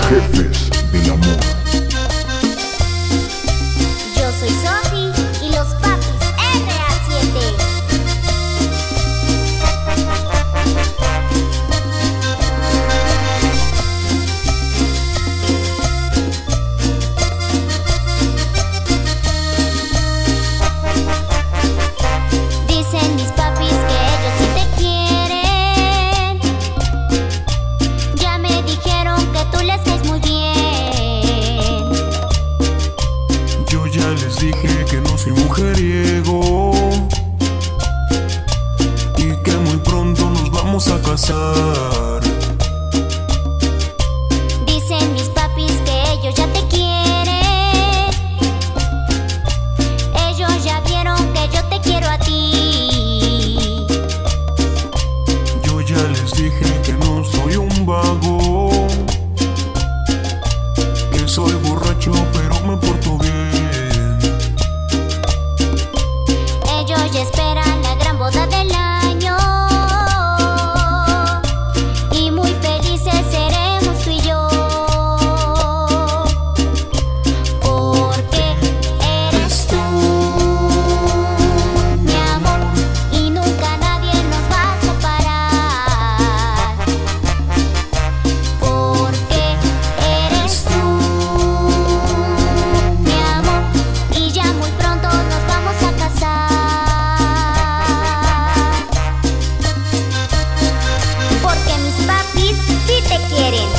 Jefes del amor. Yo soy Sofi y los papis RA7. Dicen mis papis que ellos sí te quieren. Ya me dijeron que tú les caes muy bien. Yo ya les dije que no soy mujeriego y que muy pronto nos vamos a casar. Dicen mis papis que ellos ya te quieren. Ellos ya vieron que yo te quiero a ti. Yo ya les dije que no soy un vago, que soy borracho pero me porto bien. Ellos ya esperan la gran boda del año y muy felices seremos tú y yo, porque eres tú, mi amor, y nunca nadie nos va a separar. Porque eres tú, mi amor, y ya muy pronto nos vamos a casar. Porque mis papis sí te quieren.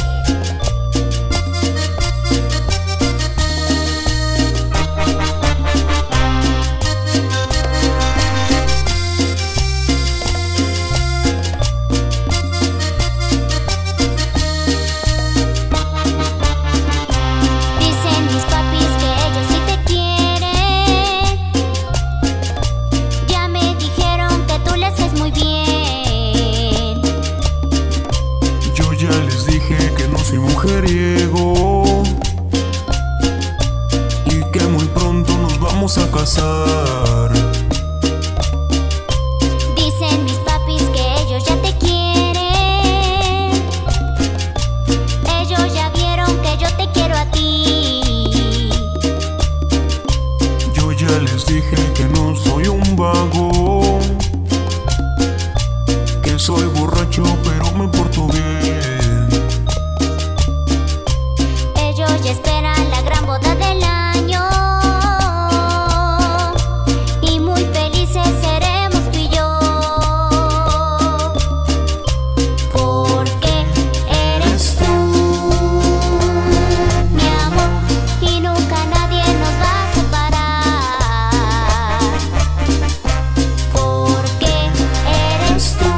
Dicen mis papis que ellos sí te quieren. Ya me dijeron que tú les caes muy bien. Yo ya les dije que no soy mujeriego y que muy pronto nos vamos a casar. Dicen mis papis que ellos ya te quieren. Ellos ya vieron que yo te quiero a ti. Yo ya les dije que no soy un vago, que soy borracho pero me porto bien. Ellos ya esperan la gran boda del año y muy felices seremos tú y yo, porque eres tú, mi amor, y nunca nadie nos va a separar. Porque eres tú,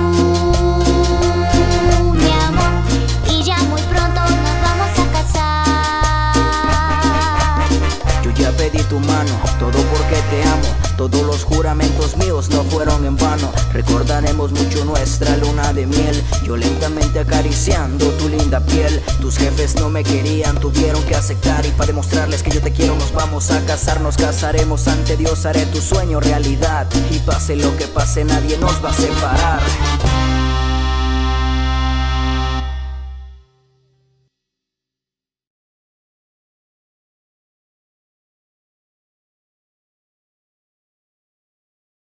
mi amor, y ya muy pronto nos vamos a casar. Yo ya pedí tu mano, todo porque te amo. Todos los juramentos míos no fueron en vano. Recordaremos mucho nuestra luna de miel, yo lentamente acariciando tu linda piel. Tus jefes no me querían, tuvieron que aceptar, y para demostrarles que yo te quiero nos vamos a casar. Nos casaremos ante Dios, haré tu sueño realidad, y pase lo que pase nadie nos va a separar.